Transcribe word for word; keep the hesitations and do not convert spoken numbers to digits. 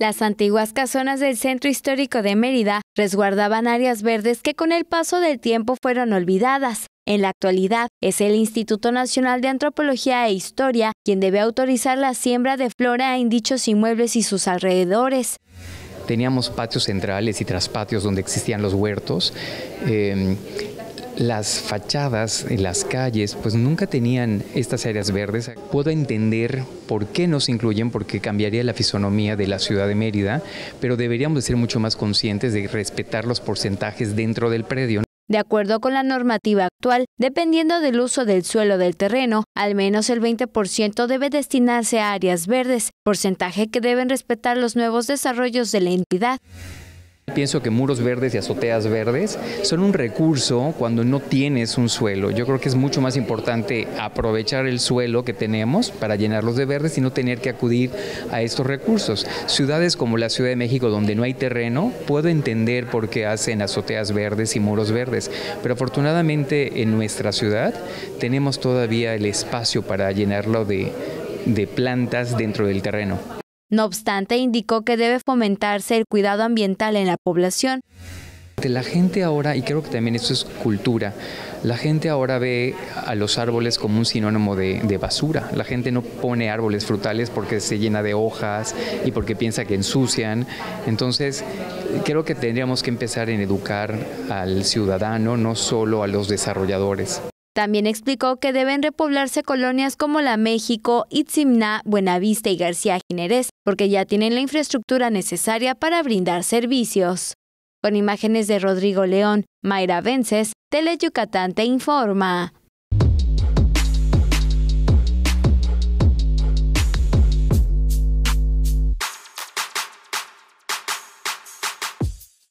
Las antiguas casonas del centro histórico de Mérida resguardaban áreas verdes que con el paso del tiempo fueron olvidadas. En la actualidad, es el Instituto Nacional de Antropología e Historia quien debe autorizar la siembra de flora en dichos inmuebles y sus alrededores. Teníamos patios centrales y traspatios donde existían los huertos. Eh, las fachadas en las calles pues nunca tenían estas áreas verdes. Puedo entender por qué no se incluyen, porque cambiaría la fisonomía de la ciudad de Mérida, pero deberíamos de ser mucho más conscientes de respetar los porcentajes dentro del predio. De acuerdo con la normativa actual, dependiendo del uso del suelo del terreno, al menos el veinte por ciento debe destinarse a áreas verdes, porcentaje que deben respetar los nuevos desarrollos de la entidad. Pienso que muros verdes y azoteas verdes son un recurso cuando no tienes un suelo. Yo creo que es mucho más importante aprovechar el suelo que tenemos para llenarlos de verdes y no tener que acudir a estos recursos. Ciudades como la Ciudad de México, donde no hay terreno, puedo entender por qué hacen azoteas verdes y muros verdes, pero afortunadamente en nuestra ciudad tenemos todavía el espacio para llenarlo de, de plantas dentro del terreno. No obstante, indicó que debe fomentarse el cuidado ambiental en la población. La gente ahora, y creo que también esto es cultura, la gente ahora ve a los árboles como un sinónimo de, de basura. La gente no pone árboles frutales porque se llena de hojas y porque piensa que ensucian. Entonces, creo que tendríamos que empezar en educar al ciudadano, no solo a los desarrolladores. También explicó que deben repoblarse colonias como La México, Itzimná, Buenavista y García Jiménez, porque ya tienen la infraestructura necesaria para brindar servicios. Con imágenes de Rodrigo León, Mayra Vences, Tele Yucatán te informa.